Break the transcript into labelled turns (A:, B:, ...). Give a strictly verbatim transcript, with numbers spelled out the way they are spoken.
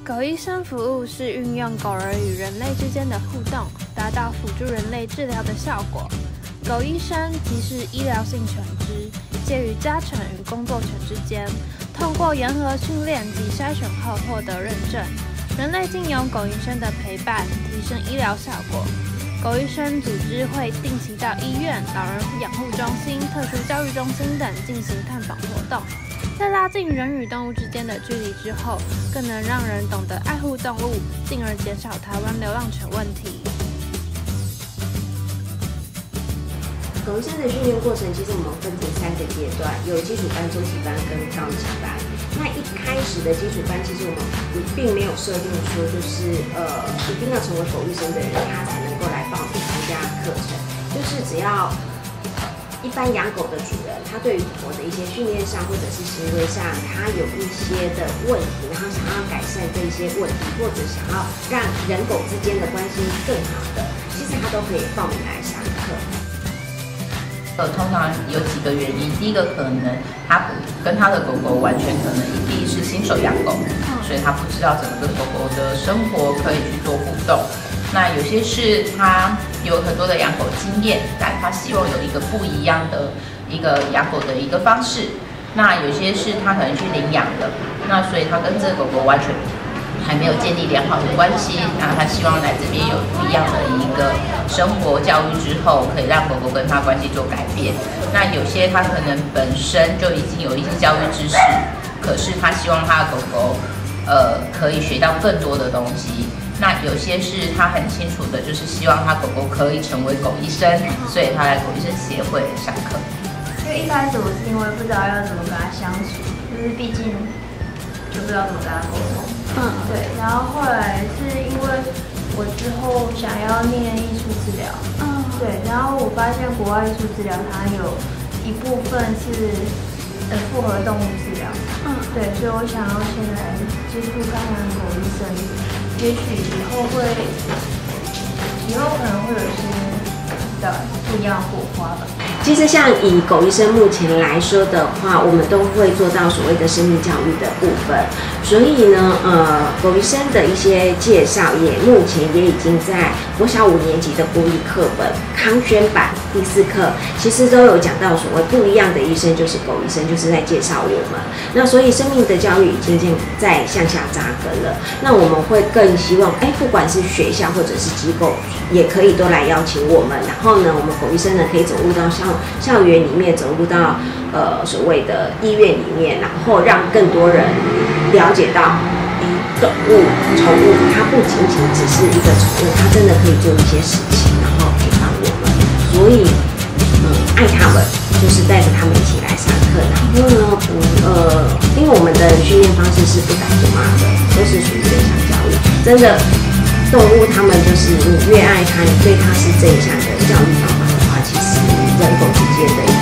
A: 狗医生服务是运用狗儿与人类之间的互动，达到辅助人类治疗的效果。狗医生即是医疗性犬只，介于家犬与工作犬之间，通过严格训练及筛选后获得认证。人类经由狗医生的陪伴，提升医疗效果。狗医生组织会定期到医院、老人养护中心、特殊教育中心等进行探访活动。在拉近人与动物之间的距离之后，更能让人懂得爱护动物，进而减少台湾流浪犬问题。
B: 狗医生的训练过程，其实我们分成三个阶段，有基础班、中级班跟高级班。那一开始的基础班，其实我们并没有设定说，就是呃一定要成为狗医生的人，他才能够来报名参加课程。就是只要一般养狗的主人，他对于狗的一些训练上或者是行为上，他有一些的问题，然后想要改善这些问题，或者想要让人狗之间的关系更好的，其实他都可以报名来上课。
C: 呃，通常有几个原因，第一个可能他跟他的狗狗完全可能第一是新手养狗，所以他不知道怎么跟狗狗的生活可以去做互动。那有些是他有很多的养狗经验，但他希望有一个不一样的一个养狗的一个方式。那有些是他可能去领养的，那所以他跟这个狗狗完全还没有建立良好的关系，那他希望来这边有不一样的一个生活教育之后，可以让狗狗跟他关系做改变。那有些他可能本身就已经有一些教育知识，可是他希望他的狗狗呃可以学到更多的东西。那有些是他很清楚的，就是希望他狗狗可以成为狗医生，所以他来狗医生协会上课。
D: 因为一开始我是因为不知道要怎么跟他相处，就是毕竟就不知道怎么跟他沟通。嗯，对。然后后来是因为我之后想要念艺术治疗，嗯，对。然后我发现国外艺术治疗它有一部分是呃复合动物治疗，嗯，对。所以我想要先来接触看看狗医生。也许以后会，以后可能会有一些的不一样的火花吧。
B: 其实像以狗医生目前来说的话，我们都会做到所谓的生命教育的部分。所以呢，呃，狗医生的一些介绍也目前也已经在国小五年级的国语课本康轩版第四课，其实都有讲到所谓不一样的医生就是狗医生，就是在介绍我们。那所以生命的教育已经在向下扎根了。那我们会更希望，哎，不管是学校或者是机构，也可以都来邀请我们。然后呢，我们狗医生呢可以走入到校校园里面，走入到呃所谓的医院里面，然后让更多人了解到，哎，动物、宠物它不仅仅只是一个宠物，它真的可以做一些事情，然后陪伴我们。所以，嗯，爱他们就是带着他们一起来上课。然后呢，嗯呃，因为我们的训练方式是不打不骂的，都是属于正向教育。真的，动物它们就是你越爱它，你对它是正向的教育方法的话，其实人狗之间的